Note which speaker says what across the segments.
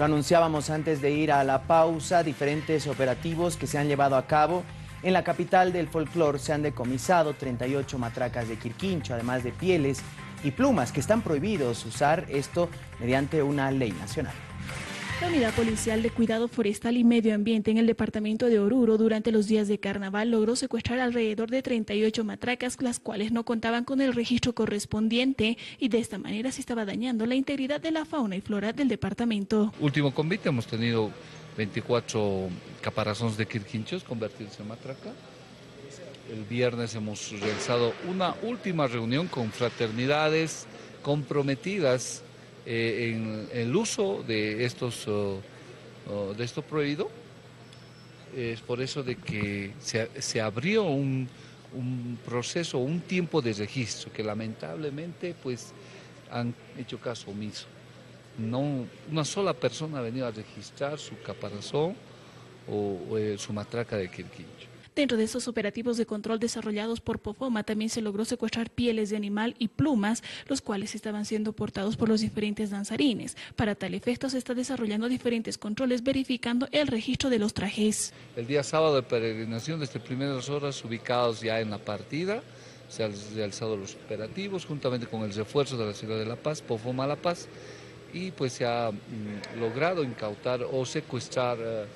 Speaker 1: Lo anunciábamos antes de ir a la pausa, diferentes operativos que se han llevado a cabo. En la capital del folclore se han decomisado 38 matracas de quirquincho, además de pieles y plumas que están prohibidos usar, esto mediante una ley nacional.
Speaker 2: La Unidad Policial de Cuidado Forestal y Medio Ambiente en el departamento de Oruro durante los días de carnaval logró secuestrar alrededor de 38 matracas, las cuales no contaban con el registro correspondiente y de esta manera se estaba dañando la integridad de la fauna y flora del departamento.
Speaker 3: Último convite hemos tenido 24 caparazones de quirquinchos convertidos en matraca. El viernes hemos realizado una última reunión con fraternidades comprometidas en el uso de esto prohibido. Es por eso de que se abrió un proceso, un tiempo de registro que lamentablemente pues han hecho caso omiso. No, una sola persona ha venido a registrar su caparazón o su matraca de quirquincho.
Speaker 2: Dentro de estos operativos de control desarrollados por POFOMA también se logró secuestrar pieles de animal y plumas, los cuales estaban siendo portados por los diferentes danzarines. Para tal efecto se está desarrollando diferentes controles verificando el registro de los trajes.
Speaker 3: El día sábado de peregrinación, desde primeras horas ubicados ya en la partida, se han realizado los operativos juntamente con el refuerzo de la ciudad de La Paz, POFOMA La Paz, y pues se ha logrado incautar o secuestrar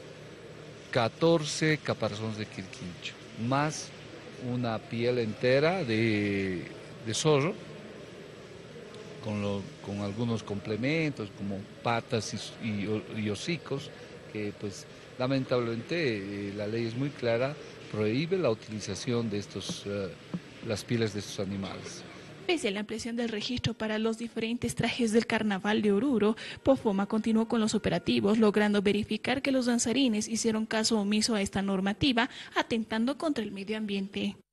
Speaker 3: 14 caparazones de quirquincho, más una piel entera de zorro, con algunos complementos como patas y hocicos, que pues lamentablemente la ley es muy clara, prohíbe la utilización de las pieles de estos animales.
Speaker 2: Pese a la ampliación del registro para los diferentes trajes del carnaval de Oruro, POFOMA continuó con los operativos, logrando verificar que los danzarines hicieron caso omiso a esta normativa, atentando contra el medio ambiente.